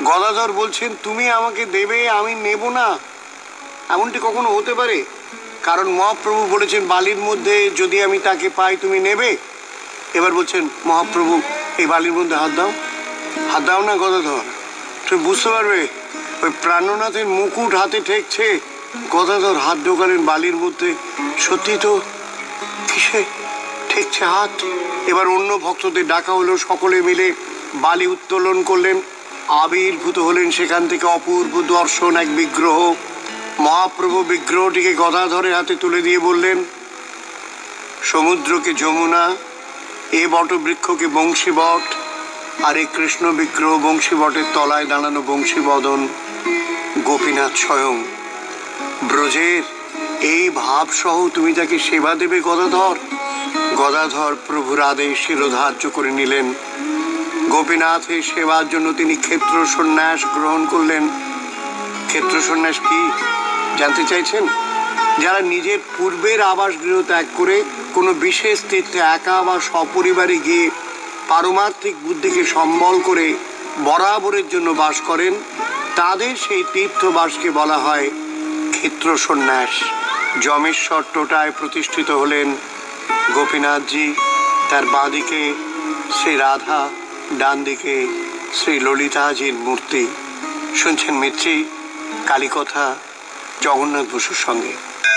গদাধর বলছেন, তুমি আমাকে দেবে, আমি নেব না, এমনটি কখনো হতে পারে? কারণ মহাপ্রভু বলেছেন বালির মধ্যে যদি আমি তাকে পাই তুমি নেবে। এবার বলছেন মহাপ্রভু এই বালির মধ্যে হাত দাও, হাত দাও না গদাধর, তুমি বুঝতে পারবে। ওই প্রাণনাথের মুকুট হাতে ঠেকছে, গদাধর হাত ঢোকালেন বালির মধ্যে, সত্যি তো কিসে ঠেকছে হাত। এবার অন্য ভক্তদের ডাকা হলো, সকলে মিলে বালি উত্তোলন করলেন। আবির্ভূত হলেন সেখান থেকে অপূর্ব দর্শন এক বিগ্রহ। মহাপ্রভু বিগ্রহটিকে গদাধরের হাতে তুলে দিয়ে বললেন, সমুদ্রকে যমুনা, এ বটবৃক্ষকে বংশীবট, আর এ কৃষ্ণ বিগ্রহ বংশীবটের তলায় দাঁড়ানো বংশীবদন গোপীনাথ স্বয়ং। ব্রজের এই ভাবসহ তুমি তাকে সেবা দেবে গদাধর। গদাধর প্রভুর আদেশ শিরোধার্য করে নিলেন। গোপীনাথের সেবার জন্য তিনি ক্ষেত্র সন্ন্যাস গ্রহণ করলেন। ক্ষেত্র সন্ন্যাস কি জানতে চাইছেন? যারা নিজের পূর্বের আবাসগৃহ ত্যাগ করে কোনো বিশেষ তীর্থে একা বা সপরিবারে গিয়ে পারমার্থিক বুদ্ধিকে সম্বল করে বরাবরের জন্য বাস করেন, তাদের সেই তীর্থবাসকে বলা হয় ক্ষেত্র সন্ন্যাস। যমেশ্বর টোটায় প্রতিষ্ঠিত হলেন গোপীনাথজি, তার বাঁদিকে শ্রী রাধা, ডান দিকে শ্রী ললিতাজির মূর্তি। শুনছেন মিত্রি কালীকথা জগন্নাথ বসুর সঙ্গে।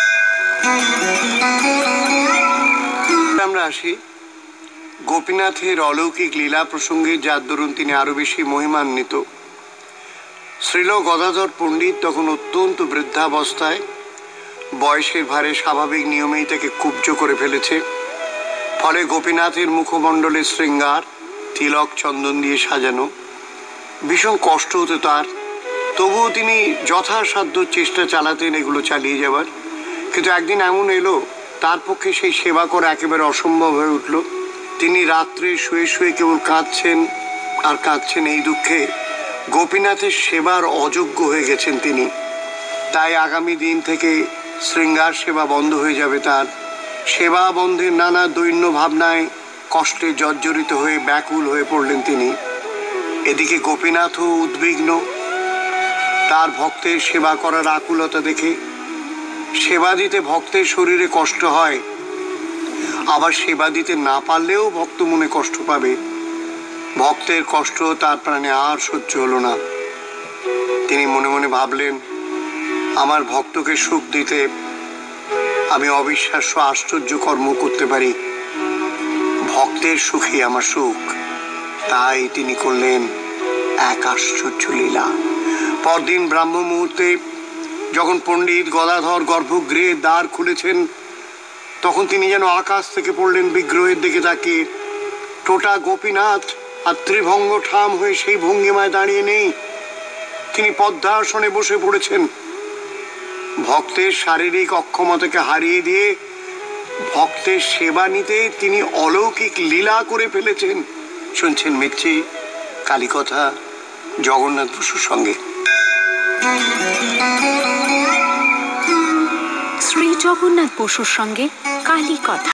আমরা আসি গোপীনাথের অলৌকিক লীলা প্রসঙ্গে, যার দরুন তিনি আরো বেশি মহিমান্বিত। শ্রীল গদাধর পণ্ডিত তখন অত্যন্ত বৃদ্ধাবস্থায়, বয়সের ভারে স্বাভাবিক নিয়মেই তাকে কুব্জ করে ফেলেছে। ফলে গোপীনাথের মুখমণ্ডলে শৃঙ্গার, তিলক, চন্দন দিয়ে সাজানো, ভীষণ কষ্ট হতো তার। তবুও তিনি যথাসাধ্য চেষ্টা চালাতেন এগুলো চালিয়ে যাবার। কিন্তু একদিন এমন এলো তার পক্ষে সেই সেবা করা একেবারে অসম্ভব হয়ে উঠল। তিনি রাত্রে শুয়ে শুয়ে কেবল কাঁদছেন আর কাঁদছেন এই দুঃখে গোপীনাথের সেবার অযোগ্য হয়ে গেছেন তিনি। তাই আগামী দিন থেকে শৃঙ্গার সেবা বন্ধ হয়ে যাবে তার। সেবা বন্ধের নানা দৈন্য ভাবনায় কষ্টে জর্জরিত হয়ে ব্যাকুল হয়ে পড়লেন তিনি। এদিকে গোপীনাথও উদ্বিগ্ন, তার ভক্তের সেবা করার আকুলতা দেখে। সেবা দিতে ভক্তের শরীরে কষ্ট হয়, আবার সেবা দিতে না পারলেও ভক্ত মনে কষ্ট পাবে। ভক্তের কষ্ট তার প্রাণে আর সহ্য হলো না। তিনি মনে মনে ভাবলেন, আমার ভক্তকে সুখ দিতে আমি অবিশ্বাস্য আশ্চর্য কর্ম করতে পারি, ভক্তের সুখই আমার সুখ। তাই তিনি করলেন এক আশ্চর্য লীলা। পরদিন ব্রাহ্ম মুহূর্তে যখন পণ্ডিত গদাধর গর্ভগৃহের দ্বার খুলেছেন, তখন তিনি যেন আকাশ থেকে পড়লেন বিগ্রহের দিকে তাকিয়ে। টোটা গোপীনাথ আর ত্রিভঙ্গ ঠাম হয়ে সেই ভঙ্গিমায় দাঁড়িয়ে নেই, তিনি পদ্মাসনে বসে পড়েছেন। ভক্তের শারীরিক অক্ষমতাকে হারিয়ে দিয়ে ভক্তের সেবা নিতে তিনি অলৌকিক লীলা করে ফেলেছেন। শুনছেন মিত্রি কালীকথা জগন্নাথ বসুর সঙ্গে। শ্রী জগন্নাথ বসুর সঙ্গে কালীকথা।